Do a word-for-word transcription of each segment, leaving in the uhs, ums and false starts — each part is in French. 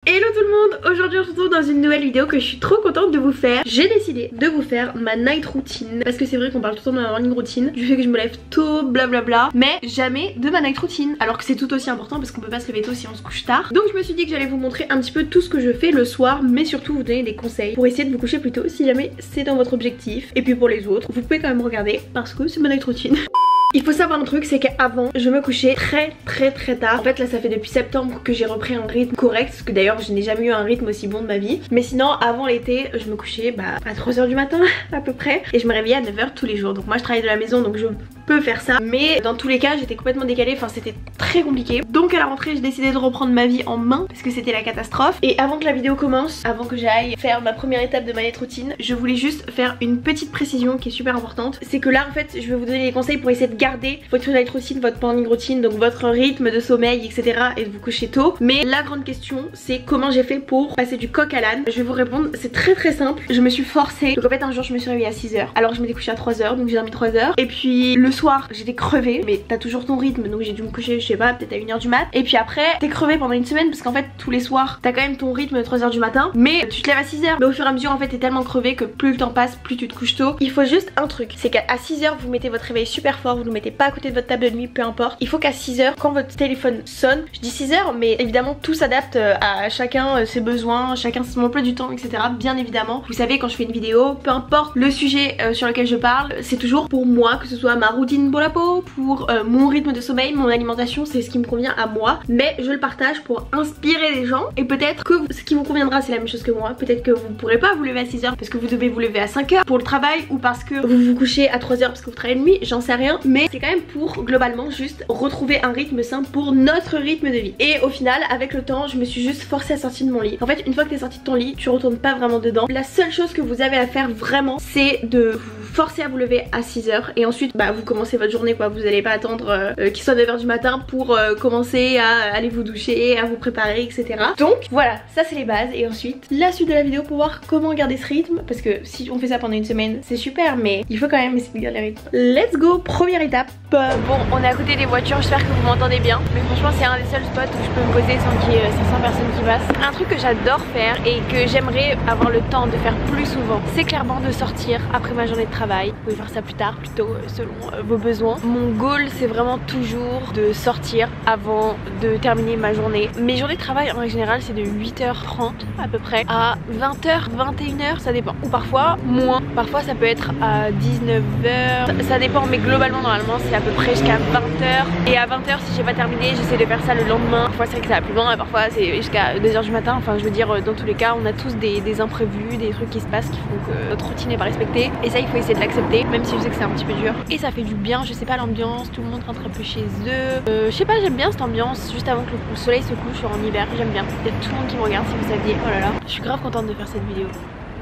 Hello tout le monde, aujourd'hui on se retrouve dans une nouvelle vidéo que je suis trop contente de vous faire. J'ai décidé de vous faire ma night routine parce que c'est vrai qu'on parle tout le temps de ma morning routine, du fait que je me lève tôt, blablabla, mais jamais de ma night routine, alors que c'est tout aussi important parce qu'on peut pas se lever tôt si on se couche tard. Donc je me suis dit que j'allais vous montrer un petit peu tout ce que je fais le soir, mais surtout vous donner des conseils pour essayer de vous coucher plus tôt si jamais c'est dans votre objectif. Et puis pour les autres, vous pouvez quand même regarder parce que c'est ma night routine. Il faut savoir un truc, c'est qu'avant je me couchais très très très tard. En fait là ça fait depuis septembre que j'ai repris un rythme correct, parce que d'ailleurs je n'ai jamais eu un rythme aussi bon de ma vie. Mais sinon avant l'été je me couchais bah, à trois heures du matin à peu près, et je me réveillais à neuf heures tous les jours. Donc moi je travaille de la maison donc je peux faire ça, mais dans tous les cas j'étais complètement décalée, enfin c'était très compliqué. Donc à la rentrée j'ai décidé de reprendre ma vie en main parce que c'était la catastrophe. Et avant que la vidéo commence, avant que j'aille faire ma première étape de ma night routine, je voulais juste faire une petite précision qui est super importante. C'est que là en fait je vais vous donner des conseils pour essayer de garder votre night routine, votre morning routine, donc votre rythme de sommeil, etc, et de vous coucher tôt. Mais la grande question c'est comment j'ai fait pour passer du coq à l'âne. Je vais vous répondre, c'est très très simple. Je me suis forcée, donc en fait un jour je me suis réveillée à six heures, alors je m'étais couchée à trois heures, donc j'ai dormi trois heures. Et puis le soir j'étais crevée, mais t'as toujours ton rythme, donc j'ai dû me coucher je sais pas peut-être à une heure du mat. Et puis après t'es crevée pendant une semaine parce qu'en fait tous les soirs t'as quand même ton rythme de trois heures du matin, mais tu te lèves à six heures. Mais au fur et à mesure en fait t'es tellement crevée que plus le temps passe, plus tu te couches tôt. Il faut juste un truc, c'est qu'à six heures vous mettez votre réveil super fort, vous ne le mettez pas à côté de votre table de nuit, peu importe. Il faut qu'à six heures quand votre téléphone sonne, je dis six heures mais évidemment tout s'adapte à chacun ses besoins, chacun son emploi du temps, etc, bien évidemment. Vous savez quand je fais une vidéo, peu importe le sujet euh, sur lequel je parle, c'est toujours pour moi, que ce soit ma routine pour la peau, pour euh, mon rythme de sommeil, mon alimentation, c'est ce qui me convient à moi, mais je le partage pour inspirer les gens. Et peut-être que ce qui vous conviendra c'est la même chose que moi, peut-être que vous pourrez pas vous lever à six heures parce que vous devez vous lever à cinq heures pour le travail, ou parce que vous vous couchez à trois heures parce que vous travaillez de nuit, j'en sais rien, mais c'est quand même pour globalement juste retrouver un rythme sain pour notre rythme de vie. Et au final avec le temps je me suis juste forcée à sortir de mon lit. En fait une fois que t'es sortie de ton lit tu retournes pas vraiment dedans. La seule chose que vous avez à faire vraiment c'est de vous forcer à vous lever à six heures, et ensuite bah vous commencez votre journée quoi. Vous allez pas attendre euh, qu'il soit neuf heures du matin pour euh, commencer à aller vous doucher, à vous préparer, etc. Donc voilà, ça c'est les bases. Et ensuite la suite de la vidéo pour voir comment garder ce rythme, parce que si on fait ça pendant une semaine c'est super, mais il faut quand même essayer de garder le rythme. Let's go, première étape. Bon, on est à côté des voitures, j'espère que vous m'entendez bien, mais franchement c'est un des seuls spots où je peux me poser sans qu'il y ait cinq cents personnes qui passent. Un truc que j'adore faire et que j'aimerais avoir le temps de faire plus souvent, c'est clairement de sortir après ma journée de travail. Vous pouvez faire ça plus tard, plutôt selon vos besoins. Mon goal c'est vraiment toujours de sortir avant de terminer ma journée. Mes journées de travail en règle générale c'est de huit heures trente à peu près à vingt heures, vingt et une heures, ça dépend. Ou parfois moins, parfois ça peut être à dix-neuf heures, ça dépend, mais globalement normalement c'est à peu près jusqu'à vingt heures. Et à vingt heures si j'ai pas terminé j'essaie de faire ça le lendemain. Parfois c'est vrai que ça va plus loin, parfois c'est jusqu'à deux heures du matin. Enfin je veux dire dans tous les cas on a tous des, des imprévus, des trucs qui se passent qui font que notre routine n'est pas respectée. Et ça il faut essayer de l'accepter, même si je sais que c'est un petit peu dur. Et ça fait du bien, je sais pas, l'ambiance, tout le monde rentre un peu chez eux. Euh, je sais pas, j'aime bien cette ambiance juste avant que le soleil se couche en hiver, j'aime bien. Il y a tout le monde qui me regarde si vous saviez, oh là là. Je suis grave contente de faire cette vidéo.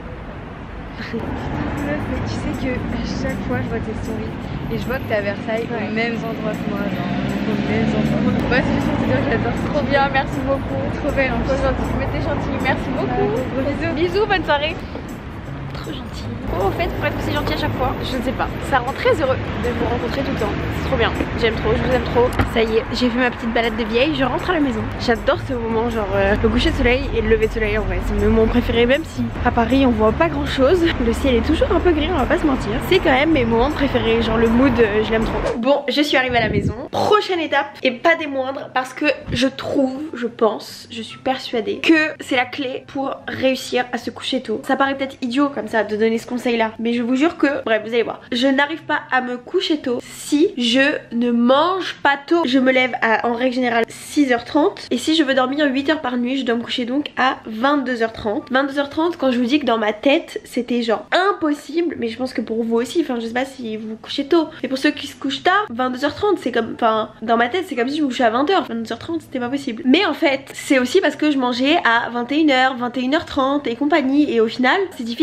Meuf, mais tu sais que à chaque fois je vois tes stories et je vois que t'es à Versailles, ouais, aux mêmes endroits que moi, genre aux mêmes endroits. Bah c'est juste pour te dire que j'adore. Trop bien, merci beaucoup. Trop belle, hein. Trop gentil, mais t'es gentil, merci beaucoup. Ouais, bisous. Bisous, bonne soirée. Trop gentil. Comment vous faites pour être aussi gentil à chaque fois? Je ne sais pas. Ça rend très heureux de vous rencontrer tout le temps. C'est trop bien. J'aime trop, je vous aime trop. Ça y est, j'ai fait ma petite balade de vieille, je rentre à la maison. J'adore ce moment, genre euh, le coucher de soleil et le lever de soleil en vrai. C'est mon moment préféré, même si à Paris on voit pas grand chose. Le ciel est toujours un peu gris, on va pas se mentir. C'est quand même mes moments préférés, genre le mood, euh, je l'aime trop. Bon, je suis arrivée à la maison. Prochaine étape, et pas des moindres, parce que je trouve, je pense, je suis persuadée que c'est la clé pour réussir à se coucher tôt. Ça paraît peut-être idiot comme ça de donner ce conseil là, mais je vous jure que, bref vous allez voir, je n'arrive pas à me coucher tôt si je ne mange pas tôt. Je me lève à, en règle générale, six heures trente, et si je veux dormir huit heures par nuit je dois me coucher donc à vingt-deux heures trente. vingt-deux heures trente, quand je vous dis que dans ma tête c'était genre impossible, mais je pense que pour vous aussi, enfin je sais pas si vous vous couchez tôt, mais pour ceux qui se couchent tard, vingt-deux heures trente c'est comme, enfin dans ma tête c'est comme si je me couchais à vingt heures, vingt-deux heures trente c'était pas possible. Mais en fait c'est aussi parce que je mangeais à vingt et une heures, vingt et une heures trente et compagnie, et au final c'est difficile après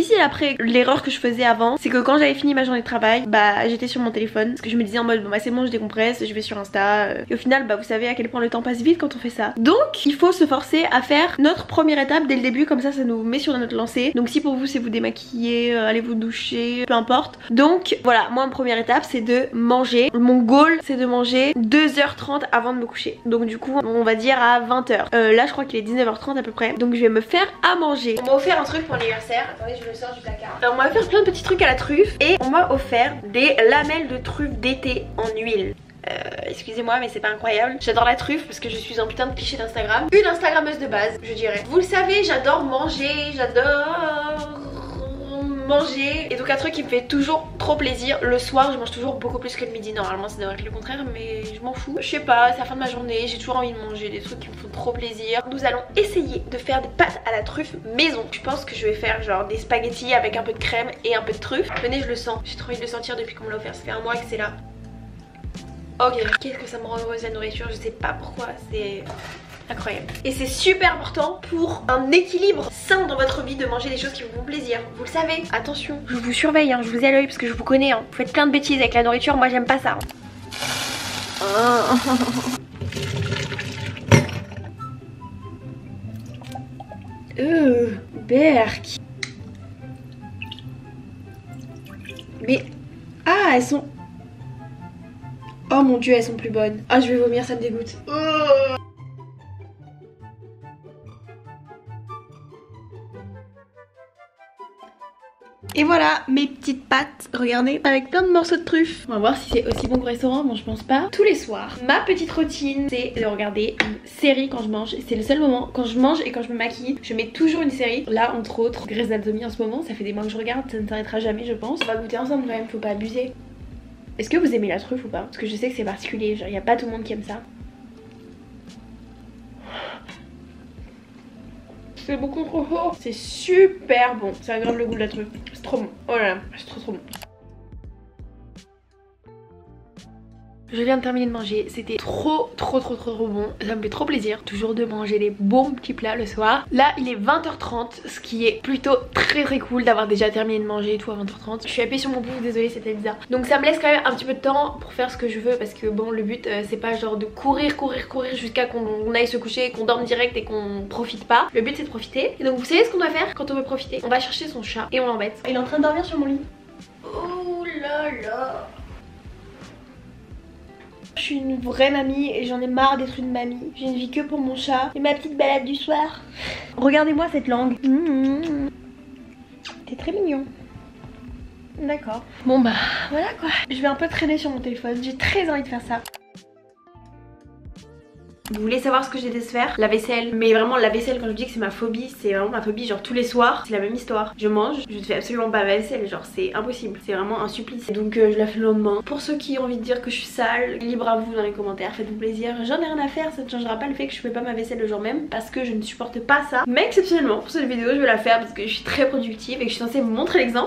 montrer l'erreur que je faisais avant. C'est que quand j'avais fini ma journée de travail, bah j'étais sur mon téléphone. Parce que je me disais en mode bon bah c'est bon, je décompresse, je vais sur Insta. euh, Et au final bah vous savez à quel point le temps passe vite quand on fait ça. Donc il faut se forcer à faire notre première étape dès le début, comme ça ça nous met sur notre lancée. Donc si pour vous c'est vous démaquiller, euh, allez vous doucher, peu importe. Donc voilà, moi ma première étape c'est de manger. Mon goal c'est de manger deux heures trente avant de me coucher. Donc du coup on va dire à vingt heures. Euh, là je crois qu'il est dix-neuf heures trente à peu près. Donc je vais me faire à manger. On m'a offert un truc pour l'anniversaire. Attendez, je le sors du placard. Alors on m'a offert plein de petits trucs à la truffe. Et on m'a offert des lamelles de truffe d'été en huile. Euh, excusez-moi mais c'est pas incroyable. J'adore la truffe parce que je suis un putain de cliché d'Instagram. Une Instagrammeuse de base je dirais. Vous le savez, j'adore manger, j'adore manger. Et donc un truc qui me fait toujours trop plaisir, le soir je mange toujours beaucoup plus que le midi. Normalement ça devrait être le contraire mais je m'en fous. Je sais pas, c'est la fin de ma journée, j'ai toujours envie de manger des trucs qui me font trop plaisir. Nous allons essayer de faire des pâtes à la truffe maison. Je pense que je vais faire genre des spaghettis avec un peu de crème et un peu de truffe. Venez, je le sens, j'ai trop envie de le sentir depuis qu'on me l'a offert. Ça fait un mois que c'est là. Ok, qu'est-ce que ça me rend heureuse la nourriture, je sais pas pourquoi, c'est incroyable. Et c'est super important pour un équilibre sain dans votre vie de manger des choses qui vous font plaisir. Vous le savez, attention, je vous surveille, hein, je vous ai à l'œil parce que je vous connais. Hein. Vous faites plein de bêtises avec la nourriture, moi j'aime pas ça. Hein. Euh, berk. Mais... Ah, elles sont... Oh mon dieu, elles sont plus bonnes. Ah, je vais vomir, ça me dégoûte. Oh. Et voilà mes petites pâtes, regardez, avec plein de morceaux de truffes. On va voir si c'est aussi bon qu'au restaurant, bon je pense pas. Tous les soirs, ma petite routine c'est de regarder une série quand je mange. C'est le seul moment, quand je mange et quand je me maquille, je mets toujours une série. Là entre autres, Grey's Anatomy en ce moment, ça fait des mois que je regarde, ça ne s'arrêtera jamais je pense. On va goûter ensemble quand même, faut pas abuser. Est-ce que vous aimez la truffe ou pas? Parce que je sais que c'est particulier, genre y a pas tout le monde qui aime ça. C'est beaucoup trop fort. C'est super bon. Ça aggrave le goût de la truffe. C'est trop bon. Oh là là, c'est trop trop bon. Je viens de terminer de manger, c'était trop trop trop trop trop bon. Ça me fait trop plaisir toujours de manger des bons petits plats le soir. Là il est vingt heures trente, ce qui est plutôt très très cool d'avoir déjà terminé de manger et tout à vingt heures trente. Je suis appuyée sur mon pouce, désolée c'était bizarre. Donc ça me laisse quand même un petit peu de temps pour faire ce que je veux. Parce que bon, le but euh, c'est pas genre de courir courir courir jusqu'à qu'on aille se coucher, qu'on dorme direct et qu'on profite pas. Le but c'est de profiter. Et donc vous savez ce qu'on doit faire quand on veut profiter? On va chercher son chat et on l'embête. Il est en train de dormir sur mon lit. Oh là là. Je suis une vraie mamie et j'en ai marre d'être une mamie. J'ai une vie que pour mon chat et ma petite balade du soir. Regardez-moi cette langue. Mmh. T'es très mignon. D'accord. Bon bah voilà quoi. Je vais un peu traîner sur mon téléphone. J'ai très envie de faire ça. Vous voulez savoir ce que j'ai déteste faire? La vaisselle. Mais vraiment la vaisselle, quand je dis que c'est ma phobie, c'est vraiment ma phobie. Genre tous les soirs c'est la même histoire. Je mange, je ne fais absolument pas la vaisselle. Genre c'est impossible, c'est vraiment un supplice. Donc euh, je la fais le lendemain. Pour ceux qui ont envie de dire que je suis sale, libre à vous dans les commentaires, faites-vous plaisir. J'en ai rien à faire, ça ne changera pas le fait que je fais pas ma vaisselle le jour même, parce que je ne supporte pas ça. Mais exceptionnellement pour cette vidéo je vais la faire parce que je suis très productive et que je suis censée vous montrer l'exemple.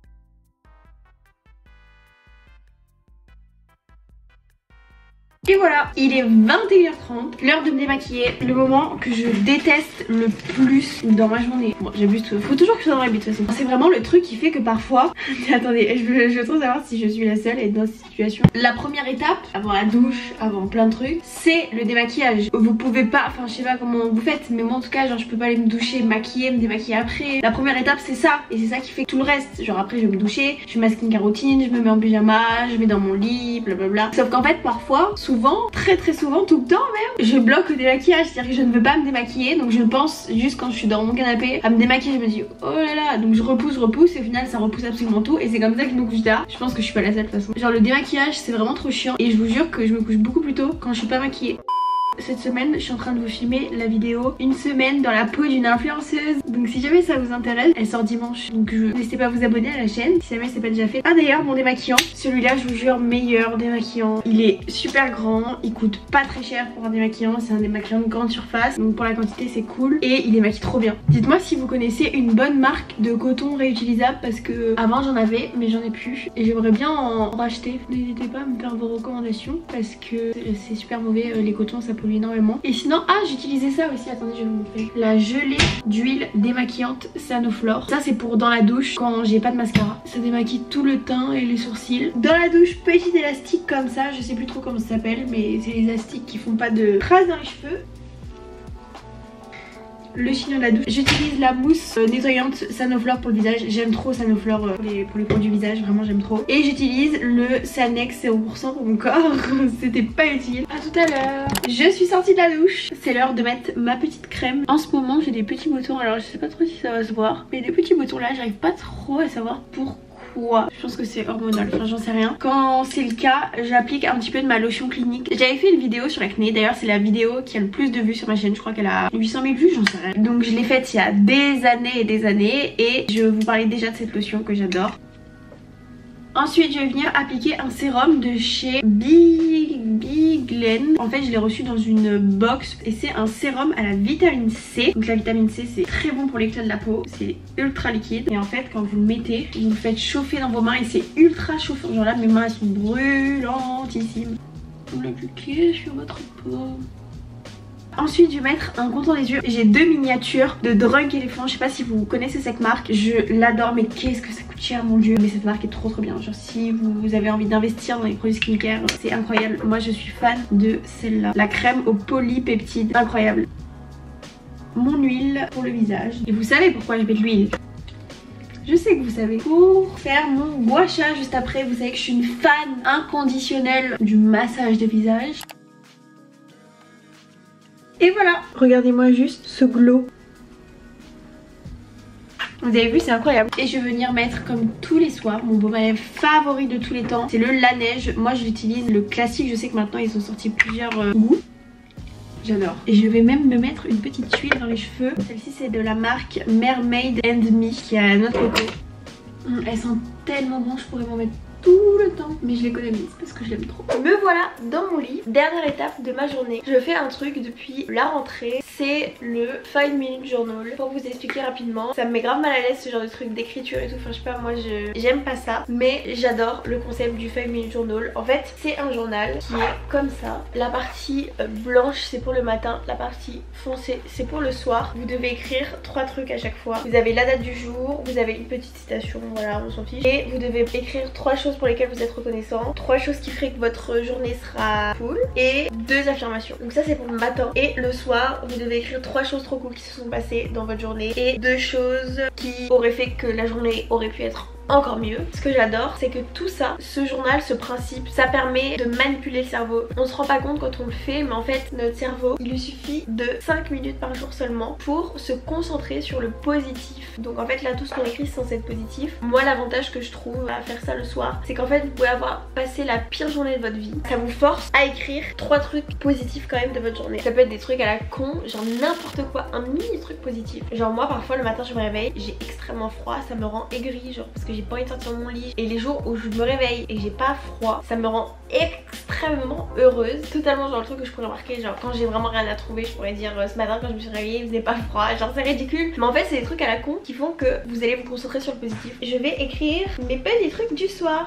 Et voilà, il est vingt et une heures trente, l'heure de me démaquiller, le moment que je déteste le plus dans ma journée. Bon, j'abuse tout, faut toujours que je sois dans l'habit de toute façon. C'est vraiment le truc qui fait que parfois... Attendez, je veux, je veux trop savoir si je suis la seule à être dans cette situation. La première étape, avant la douche, avant plein de trucs, c'est le démaquillage. Vous pouvez pas, enfin je sais pas comment vous faites, mais moi en tout cas, genre je peux pas aller me doucher, me maquiller, me démaquiller après. La première étape c'est ça, et c'est ça qui fait tout le reste. Genre après je vais me doucher, je fais ma skincare routine, je me mets en pyjama, je mets dans mon lit, blablabla. Sauf qu'en fait parfois, souvent, très très souvent, tout le temps même, je bloque le démaquillage, c'est-à-dire que je ne veux pas me démaquiller, donc je pense juste quand je suis dans mon canapé à me démaquiller, je me dis oh là là, donc je repousse, je repousse et au final ça repousse absolument tout et c'est comme ça que je me couche tard. Je pense que je suis pas la seule de toute façon. Genre le démaquillage c'est vraiment trop chiant et je vous jure que je me couche beaucoup plus tôt quand je suis pas maquillée. Cette semaine je suis en train de vous filmer la vidéo une semaine dans la peau d'une influenceuse. Donc si jamais ça vous intéresse, elle sort dimanche. Donc je... n'hésitez pas à vous abonner à la chaîne si jamais c'est pas déjà fait. Ah d'ailleurs mon démaquillant, celui-là je vous jure meilleur démaquillant. Il est super grand, il coûte pas très cher pour un démaquillant. C'est un démaquillant de grande surface, donc pour la quantité c'est cool. Et il démaquille trop bien. Dites-moi si vous connaissez une bonne marque de coton réutilisable, parce que avant j'en avais mais j'en ai plus. Et j'aimerais bien en racheter. N'hésitez pas à me faire vos recommandations parce que c'est super mauvais, les cotons ça pollue évolue énormément. Et sinon, ah j'utilisais ça aussi, attendez je vais vous montrer. La gelée d'huile démaquillante Sanoflore. Ça c'est pour dans la douche quand j'ai pas de mascara. Ça démaquille tout le teint et les sourcils. Dans la douche, petit élastique comme ça, je sais plus trop comment ça s'appelle, mais c'est les élastiques qui font pas de traces dans les cheveux. Le chignon de la douche. J'utilise la mousse euh, nettoyante Sanoflore pour le visage. J'aime trop Sanoflore euh, pour, les, pour les produits visage, vraiment j'aime trop. Et j'utilise le Sanex zéro pour cent pour mon corps. C'était pas utile. A tout à l'heure. Je suis sortie de la douche. C'est l'heure de mettre ma petite crème. En ce moment j'ai des petits boutons, alors je sais pas trop si ça va se voir, mais des petits boutons là, j'arrive pas trop à savoir pourquoi. Quoi. Je pense que c'est hormonal, enfin j'en sais rien. Quand c'est le cas, j'applique un petit peu de ma lotion clinique. J'avais fait une vidéo sur l'acné, d'ailleurs c'est la vidéo qui a le plus de vues sur ma chaîne. Je crois qu'elle a huit cent mille vues, j'en sais rien. Donc je l'ai faite il y a des années et des années et je vous parlais déjà de cette lotion que j'adore. Ensuite je vais venir appliquer un sérum de chez Biglen. En fait je l'ai reçu dans une box et c'est un sérum à la vitamine C. Donc la vitamine C c'est très bon pour l'éclat de la peau, c'est ultra liquide. Et en fait quand vous le mettez, vous le faites chauffer dans vos mains et c'est ultra chauffant. Genre là mes mains elles sont brûlantissimes. Vous l'appliquez sur votre peau. Ensuite je vais mettre un contour des yeux. J'ai deux miniatures de Drunk Elephant. Je sais pas si vous connaissez cette marque. Je l'adore mais qu'est-ce que ça coûte cher mon dieu. Mais cette marque est trop trop bien. Genre si vous avez envie d'investir dans les produits skincare, c'est incroyable. Moi je suis fan de celle-là. La crème au polypeptide, incroyable. Mon huile pour le visage. Et vous savez pourquoi je mets de l'huile? Je sais que vous savez. Pour faire mon gua sha juste après, vous savez que je suis une fan inconditionnelle du massage de visage. Et voilà, regardez-moi juste ce glow. Vous avez vu, c'est incroyable. Et je vais venir mettre comme tous les soirs mon baume à lèvres favori de tous les temps. C'est le La Neige. Moi je l'utilise le classique. Je sais que maintenant ils ont sorti plusieurs euh, goûts. J'adore. Et je vais même me mettre une petite huile dans les cheveux. Celle-ci c'est de la marque Mermaid and Me qui est à notre côté. Mmh, elle sent tellement bon, je pourrais m'en mettre tout le temps, mais je l'économise parce que je l'aime trop. Me voilà dans mon lit, dernière étape de ma journée. Je fais un truc depuis la rentrée, c'est le five minute journal. Pour vous expliquer rapidement, ça me met grave mal à l'aise ce genre de truc d'écriture et tout, enfin je sais pas, moi je j'aime pas ça, mais j'adore le concept du five minute journal. En fait c'est un journal qui est comme ça. La partie blanche c'est pour le matin, la partie foncée c'est pour le soir. Vous devez écrire trois trucs à chaque fois. Vous avez la date du jour, vous avez une petite citation, voilà on s'en fiche, et vous devez écrire trois choses pour lesquelles vous êtes reconnaissant, trois choses qui feraient que votre journée sera cool et deux affirmations. Donc ça c'est pour le matin. Et le soir vous devez écrire trois choses trop cool qui se sont passées dans votre journée et deux choses qui auraient fait que la journée aurait pu être encore mieux. Ce que j'adore c'est que tout ça, ce journal, ce principe, ça permet de manipuler le cerveau. On se rend pas compte quand on le fait, mais en fait notre cerveau, il lui suffit de cinq minutes par jour seulement pour se concentrer sur le positif. Donc en fait là tout ce qu'on écrit c'est censé être positif. Moi l'avantage que je trouve à faire ça le soir, c'est qu'en fait vous pouvez avoir passé la pire journée de votre vie. Ça vous force à écrire trois trucs positifs quand même de votre journée. Ça peut être des trucs à la con, genre n'importe quoi, un mini truc positif. Genre moi parfois le matin je me réveille, j'ai extrêmement froid, ça me rend aigrie, genre parce que j'ai pas envie de sortir de mon lit. Et les jours où je me réveille et que j'ai pas froid, ça me rend extrêmement heureuse. Totalement genre le truc que je pourrais remarquer, genre quand j'ai vraiment rien à trouver, je pourrais dire euh, ce matin quand je me suis réveillée il faisait pas froid, genre c'est ridicule. Mais en fait c'est des trucs à la con qui font que vous allez vous concentrer sur le positif. Je vais écrire mes petits trucs du soir.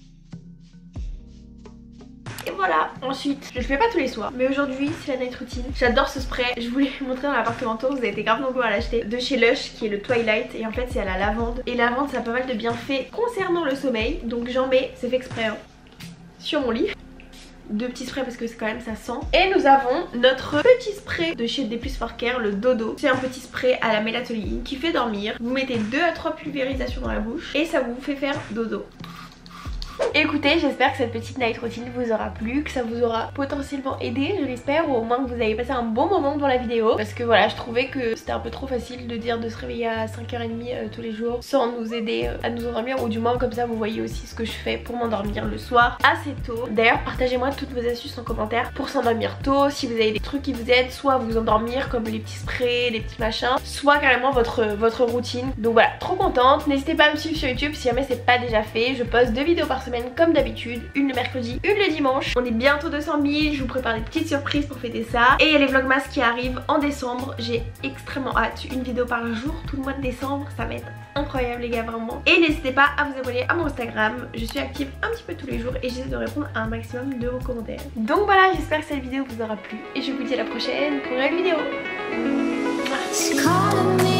Et voilà. Ensuite, je le fais pas tous les soirs, mais aujourd'hui c'est la night routine. J'adore ce spray, je voulais vous montrer dans l'appartement tour, vous avez été grave nombreux à l'acheter. De chez Lush qui est le Twilight et en fait c'est à la lavande. Et la lavande ça a pas mal de bienfaits concernant le sommeil, donc j'en mets, c'est fait exprès hein, sur mon lit. Deux petits sprays parce que c'est quand même ça sent. Et nous avons notre petit spray de chez D plus for Care, le Dodo. C'est un petit spray à la mélatonine qui fait dormir. Vous mettez deux à trois pulvérisations dans la bouche et ça vous fait faire dodo. Écoutez, j'espère que cette petite night routine vous aura plu, que ça vous aura potentiellement aidé, je l'espère, ou au moins que vous avez passé un bon moment dans la vidéo. Parce que voilà, je trouvais que c'était un peu trop facile de dire de se réveiller à cinq heures trente euh, tous les jours sans nous aider euh, à nous endormir, ou du moins comme ça vous voyez aussi ce que je fais pour m'endormir le soir assez tôt. D'ailleurs partagez-moi toutes vos astuces en commentaire pour s'endormir tôt, si vous avez des trucs qui vous aident, soit à vous endormir comme les petits sprays, les petits machins, soit carrément votre, votre routine. Donc voilà, trop contente, n'hésitez pas à me suivre sur YouTube si jamais c'est pas déjà fait, je poste deux vidéos par semaine comme d'habitude, une le mercredi, une le dimanche. On est bientôt deux cent mille, je vous prépare des petites surprises pour fêter ça. Et il y a les vlogmas qui arrivent en décembre, j'ai extrêmement hâte, une vidéo par jour tout le mois de décembre, ça va être incroyable les gars, vraiment. Et n'hésitez pas à vous abonner à mon Instagram, je suis active un petit peu tous les jours et j'essaie de répondre à un maximum de vos commentaires. Donc voilà, j'espère que cette vidéo vous aura plu et je vous dis à la prochaine pour une nouvelle vidéo.